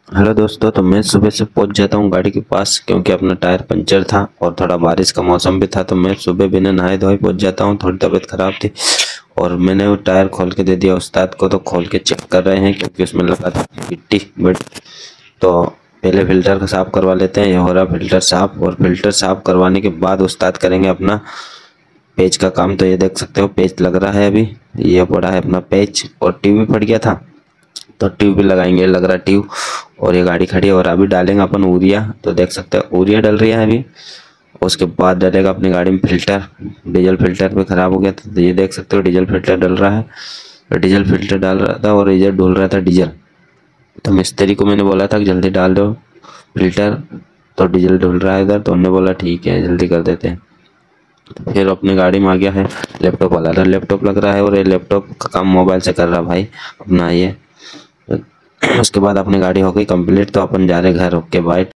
Hello दोस्तों, तो मैं सुबह से पहुंच जाता हूं गाड़ी के पास क्योंकि अपना टायर पंचर था और थोड़ा बारिश का मौसम भी था। तो मैं सुबह बिना नहाए धोए पहुंच जाता हूं। थोड़ी तबीयत खराब थी और मैंने वो टायर खोल के दे दिया उस्ताद को। तो खोल के चेक कर रहे हैं क्योंकि उसमें लगा था मिट्टी बट। तो पहले फिल्टर का साफ करवा लेते हैं। ये हो रहा फिल्टर साफ, और फिल्टर साफ करवाने के बाद उस्ताद करेंगे अपना पेच का काम। तो ये देख सकते हो पेच लग रहा है अभी। ये पड़ा है अपना पेच, और ट्यूब भी फट गया था तो ट्यूब भी लगाएंगे, लग रहा ट्यूब। और ये गाड़ी खड़ी है और अभी डालेंगे अपन यूरिया। तो देख सकते हो यूरिया डल रही है अभी। उसके बाद डलेगा अपनी गाड़ी में फिल्टर। डीजल फिल्टर भी खराब हो गया था, तो ये देख सकते हो डीजल फिल्टर डल रहा है। डीजल फिल्टर डाल रहा था और इधर डुल रहा था डीजल। तो मिस्त्री को मैंने बोला था कि जल्दी डाल दो फिल्टर, तो डीजल डुल रहा है इधर। तो उन्होंने बोला ठीक है जल्दी कर देते हैं। फिर अपनी गाड़ी में आ गया है लैपटॉप वाला। लैपटॉप लग रहा है और ये लैपटॉप का काम मोबाइल से कर रहा भाई अपना ये। उसके बाद अपनी गाड़ी हो गई कंप्लीट। तो अपन जा रहे घर। Okay bye.